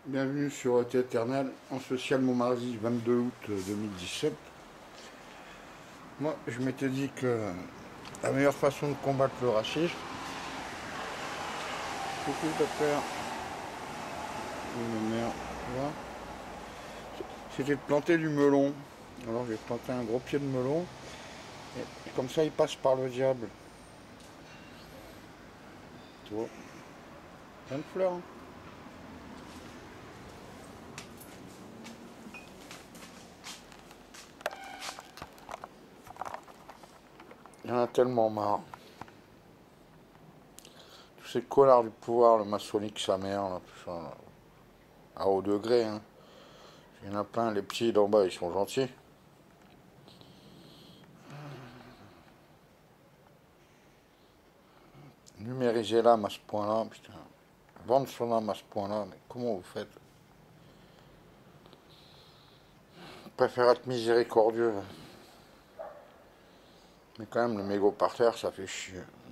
Bienvenue sur ET Éternel, en social mon mardi 22 août 2017. Moi, je m'étais dit que la meilleure façon de combattre le racisme, coucou docteur, c'était de planter du melon. Alors j'ai planté un gros pied de melon, et comme ça il passe par le diable. Tu vois, plein de fleurs. Hein. Il y en a tellement marre. Tous ces connards du pouvoir, le maçonnique, sa mère, là, tout ça, là, à haut degré. Hein. Il y en a plein, les petits d'en bas, ils sont gentils. Numériser l'âme à ce point-là, putain. Vendre son âme à ce point-là, mais comment vous faites? Je préfère être miséricordieux. Mais quand même, le mégot par terre, ça fait chier.